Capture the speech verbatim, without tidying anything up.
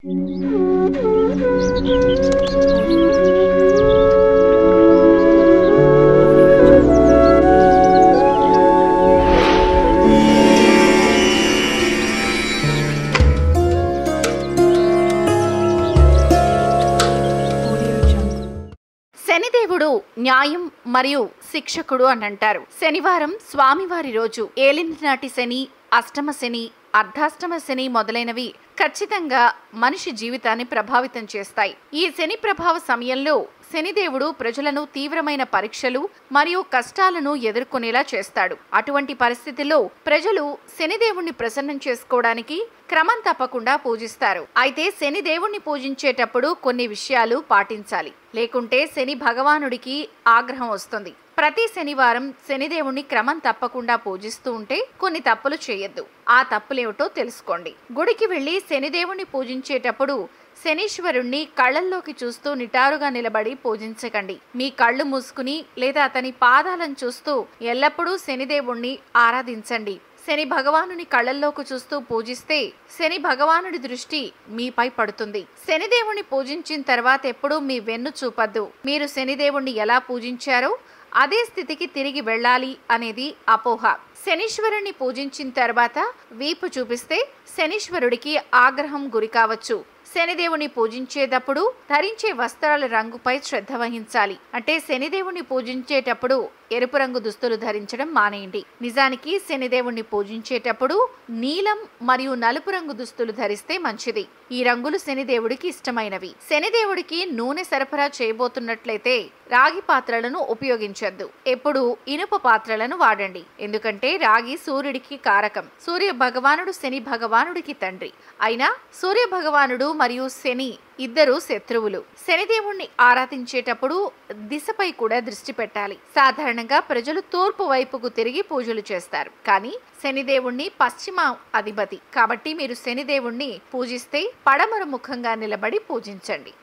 శనిదేవుడు న్యాయం మరియు శిక్షకుడు అని అంటారు. శనివారం స్వామివారి రోజు. ఏలినాటి శని, అష్టమ శని, అర్ధాష్టమ శని మొదలైనవి ఖచ్చితంగా మనిషి జీవితాన్ని ప్రభావితం చేస్తాయి. ఈ శని ప్రభావ సమయంలో శనిదేవుడు ప్రజలను తీవ్రమైన పరీక్షలు మరియు కష్టాలను ఎదుర్కొనేలా చేస్తాడు. అటువంటి పరిస్థితుల్లో ప్రజలు శనిదేవుణ్ణి ప్రసన్నం చేసుకోవడానికి క్రమం తప్పకుండా పూజిస్తారు. అయితే శనిదేవుణ్ణి పూజించేటప్పుడు కొన్ని విషయాలు పాటించాలి, లేకుంటే శని భగవానుడికి ఆగ్రహం వస్తుంది. ప్రతి శనివారం శనిదేవుణ్ణి క్రమం తప్పకుండా పూజిస్తూ ఉంటే కొన్ని తప్పులు చేయొద్దు. ఆ తప్పులేమిటో తెలుసుకోండి. గుడికి వెళ్లి శనిదేవుణ్ణి పూజించేటప్పుడు శనీశ్వరుణ్ణి కళ్ళల్లోకి చూస్తూ నిటారుగా నిలబడి పూజించకండి. మీ కళ్ళు మూసుకుని లేదా అతని పాదాలను చూస్తూ ఎల్లప్పుడూ శనిదేవుణ్ణి ఆరాధించండి. శని భగవానుని కళ్ళల్లోకి చూస్తూ పూజిస్తే శని భగవానుడి దృష్టి మీపై పడుతుంది. శనిదేవుణ్ణి పూజించిన తర్వాత ఎప్పుడూ మీ వెన్ను చూపద్దు. మీరు శనిదేవుణ్ణి ఎలా పూజించారో అదే స్థితికి తిరిగి వెళ్ళాలి అనేది అపోహ. శనీశ్వరుణ్ణి పూజించిన తర్వాత వీపు చూపిస్తే శనీశ్వరుడికి ఆగ్రహం గురి కావచ్చు. శనిదేవుని పూజించేటప్పుడు ధరించే వస్త్రాల రంగుపై శ్రద్ధ వహించాలి. అంటే శనిదేవుని పూజించేటప్పుడు ఎరుపు రంగు దుస్తులు ధరించడం మానేయండి. నిజానికి శనిదేవుణ్ణి పూజించేటప్పుడు నీలం మరియు నలుపు రంగు దుస్తులు ధరిస్తే మంచిది. ఈ రంగులు శనిదేవుడికి ఇష్టమైనవి. శనిదేవుడికి నూనె సరఫరా చేయబోతున్నట్లయితే రాగి పాత్రలను ఉపయోగించొద్దు. ఎప్పుడు ఇనుప పాత్రలను వాడండి. ఎందుకంటే రాగి సూర్యుడికి కారకం. సూర్య భగవానుడు శని భగవానుడికి తండ్రి. అయినా సూర్య భగవానుడు మరియు శని ఇద్దరు శత్రువులు. శనిదేవుణ్ణి ఆరాధించేటప్పుడు దిశపై కూడా దృష్టి పెట్టాలి. సాధారణంగా ప్రజలు తూర్పు వైపుకు తిరిగి పూజలు చేస్తారు, కానీ శనిదేవుణ్ణి పశ్చిమ అధిపతి కాబట్టి మీరు శనిదేవుణ్ణి పూజిస్తే పడమర ముఖంగా నిలబడి పూజించండి.